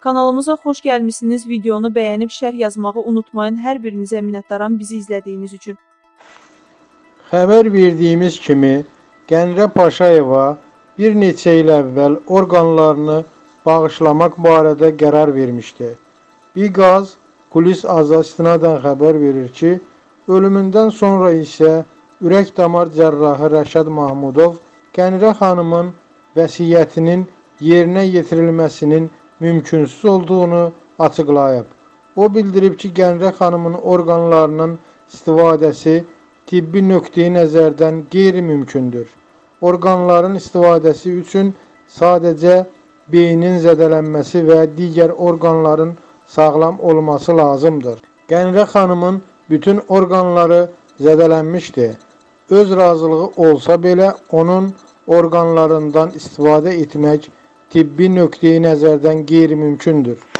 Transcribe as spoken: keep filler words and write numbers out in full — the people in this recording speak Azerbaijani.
Kanalımıza xoş gəlmişsiniz. Videonu bəyənib şərh yazmağı unutmayın. Hər birinizə minnətdaram bizi izlədiyiniz üçün. Xəbər verdiyimiz kimi, Gəncə Paşayeva bir neçə il əvvəl orqanlarını bağışlamaq barədə qərar vermişdi. Biqaz Kulis Aza istinadən xəbər verir ki, ölümündən sonra isə ürək damar cərrahı Rəşad Mahmudov Gəncə xanımın vəsiyyətinin yerinə yetirilməsinin mümkünsüz olduğunu açıqlayıb. O bildirib ki, Gəncə xanımın orqanlarının istifadəsi tibbi nöqteyi nəzərdən qeyri-mümkündür. Orqanların istifadəsi üçün sadəcə beynin zədələnməsi və digər orqanların sağlam olması lazımdır. Gəncə xanımın bütün orqanları zədələnmişdir. Öz razılığı olsa belə onun orqanlarından istifadə etmək tibbi nöqteyi nəzərdən qeyri-mümkündür.